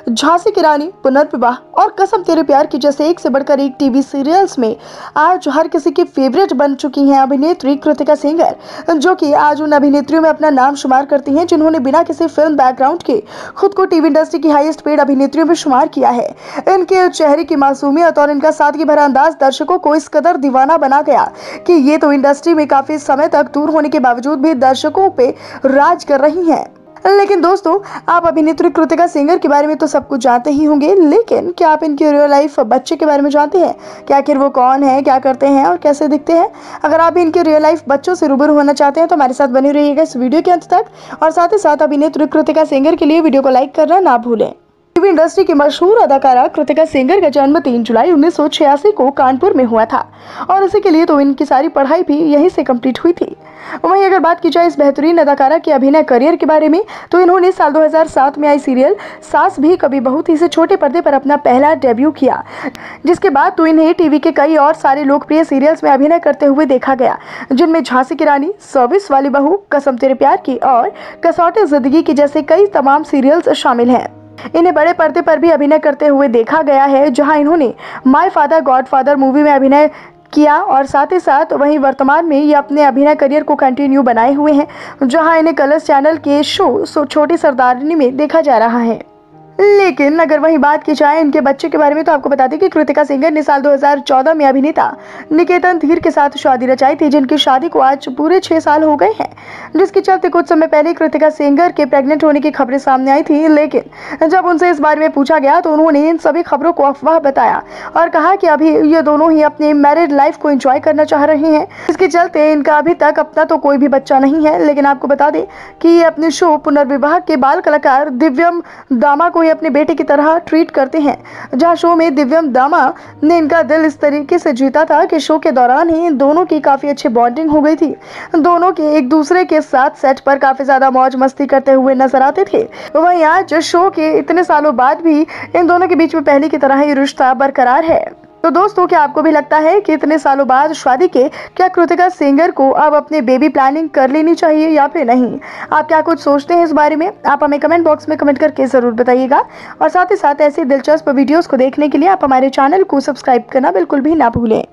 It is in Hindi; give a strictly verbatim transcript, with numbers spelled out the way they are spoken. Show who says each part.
Speaker 1: झांसी की रानी, पुनर्विवाह और कसम तेरे प्यार की जैसे एक से बढ़कर एक टीवी सीरियल्स में आज हर किसी की फेवरेट बन चुकी हैं अभिनेत्री कृतिका सेंगर, जो कि आज उन अभिनेत्रियों में अपना नाम शुमार करती हैं जिन्होंने बिना किसी फिल्म बैकग्राउंड के खुद को टीवी इंडस्ट्री की हाईएस्ट पेड अभिनेत्रियों में शुमार किया है। इनके चेहरे की मासूमियत और इनका सादगी भरा अंदाज दर्शकों को इस कदर दीवाना बना गया कि ये तो इंडस्ट्री में काफी समय तक दूर होने के बावजूद भी दर्शकों पे राज कर रही हैं। लेकिन दोस्तों, आप अभिनेत्री कृतिका सेंगर के बारे में तो सब कुछ जानते ही होंगे, लेकिन क्या आप इनके रियल लाइफ बच्चे के बारे में जानते हैं? क्या आखिर वो कौन है, क्या करते हैं और कैसे दिखते हैं? अगर आप इनके रियल लाइफ बच्चों से रूबरू होना चाहते हैं तो हमारे साथ बने रहिएगा इस वीडियो के अंत तक, और साथ ही साथ अभिनेत्री कृतिका सेंगर के लिए वीडियो को लाइक करना ना भूलें। टीवी इंडस्ट्री की मशहूर अदाकारा कृतिका सेंगर का जन्म तीन जुलाई उन्नीस सौ छियासी को कानपुर में हुआ था और इसी के लिए तो इनकी सारी पढ़ाई भी यहीं से कंप्लीट हुई थी। वहीं अगर बात की जाए इस बेहतरीन अदाकारा के अभिनय करियर के बारे में तो इन्होंने साल दो हज़ार सात में आई सीरियल सास भी कभी बहू थी से छोटे पर्दे पर अपना पहला डेब्यू किया, जिसके बाद तो इन्हें टीवी के कई और सारे लोकप्रिय सीरियल्स में अभिनय करते हुए देखा गया, जिनमें झांसी की रानी, सर्विस वाली बहू, कसम तेरे प्यार की और कसौटी जिंदगी की जैसे कई तमाम सीरियल्स शामिल हैं। इन्हें बड़े पर्दे पर भी अभिनय करते हुए देखा गया है, जहां इन्होंने माय फादर गॉडफादर मूवी में अभिनय किया और साथ ही साथ वहीं वर्तमान में ये अपने अभिनय करियर को कंटिन्यू बनाए हुए हैं, जहां इन्हें कलर्स चैनल के शो छोटी सरदारनी में देखा जा रहा है। लेकिन अगर वहीं बात की जाए इनके बच्चे के बारे में तो आपको बता दें कि कृतिका सेंगर ने साल दो हज़ार चौदह में अभिनेता निकेतन धीर के साथ शादी रचाई थी, जिनकी शादी को आज पूरे छह साल हो गए हैं, जिसके चलते कुछ समय पहले कृतिका सेंगर के प्रेग्नेंट होने की खबरें सामने आई थी। लेकिन जब उनसे इस बारे में पूछा गया तो उन्होंने इन सभी खबरों को अफवाह बताया और कहा कि अभी ये दोनों ही अपने मैरिड लाइफ को एंजॉय करना चाह रहे हैं, इसके चलते इनका अभी तक अपना तो कोई भी बच्चा नहीं है। लेकिन आपको बता दें कि ये अपने शो पुनर्विवाह के बाल कलाकार दिव्यम दामा को अपने बेटे की तरह ट्रीट करते हैं, जहां शो में दिव्यम दामा ने इनका दिल इस तरीके से जीता था कि शो के दौरान ही दोनों की काफी अच्छी बॉन्डिंग हो गई थी। दोनों के एक दूसरे के साथ सेट पर काफी ज्यादा मौज मस्ती करते हुए नजर आते थे। वहीं आज शो के इतने सालों बाद भी इन दोनों के बीच में पहले की तरह ही रिश्ता बरकरार है। तो दोस्तों, क्या आपको भी लगता है कि इतने सालों बाद शादी के क्या कृतिका सेंगर को अब अपने बेबी प्लानिंग कर लेनी चाहिए या फिर नहीं? आप क्या कुछ सोचते हैं इस बारे में? आप हमें कमेंट बॉक्स में कमेंट करके जरूर बताइएगा, और साथ ही साथ ऐसी दिलचस्प वीडियोस को देखने के लिए आप हमारे चैनल को सब्सक्राइब करना बिल्कुल भी ना भूलें।